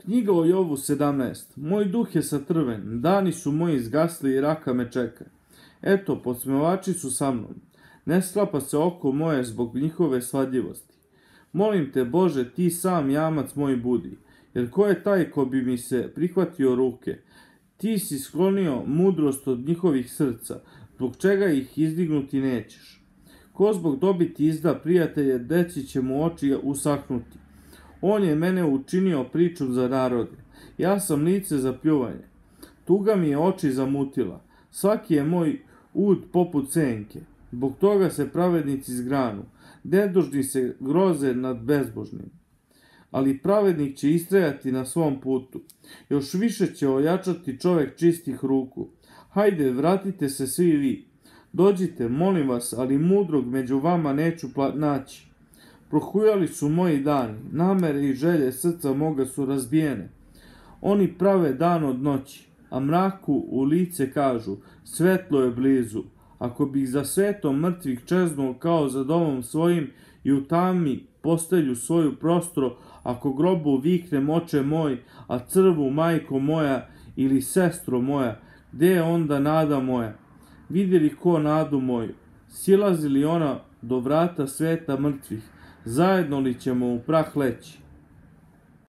Knjiga o Jovu 17. Moj duh je satrven, dani su moji zgasli i raka me čeka. Eto, podsmevači su sa mnom. Ne sklapa se oko moje zbog njihove svadljivosti. Molim te, Bože, ti sam jamac moj budi, jer ko je taj ko bi mi se prihvatio ruke? Ti si sklonio mudrost od njihovih srca, zbog čega ih izdignuti nećeš. Ko zbog dobiti izda prijatelje, deci će mu oči usahnuti. On je mene učinio pričom za narode. Ja sam lice za pljuvanje. Tuga mi je oči zamutila. Svaki je moj ud poput senke. Zbog toga se pravednici zgranu. Nedužni se groze nad bezbožnim. Ali pravednik će istrajati na svom putu. Još više će ojačati čovek čistih ruku. Hajde, vratite se svi vi. Dođite, molim vas, ali mudrog među vama neću naći. Prohujali su moji dani, namere i želje srca moga su razbijene. Oni prave dan od noći, a mraku u lice kažu, svetlo je blizu. Ako bih za svetom mrtvih čeznuo kao za domom svojim i u tami postelju svoju prostro, ako grobu viknem oče moj, a crvu majko moja ili sestro moja, gde je onda nada moja? Vidi li ko nadu moju? Silazi li ona do vrata sveta mrtvih? Zajedno li ćemo u prah leći?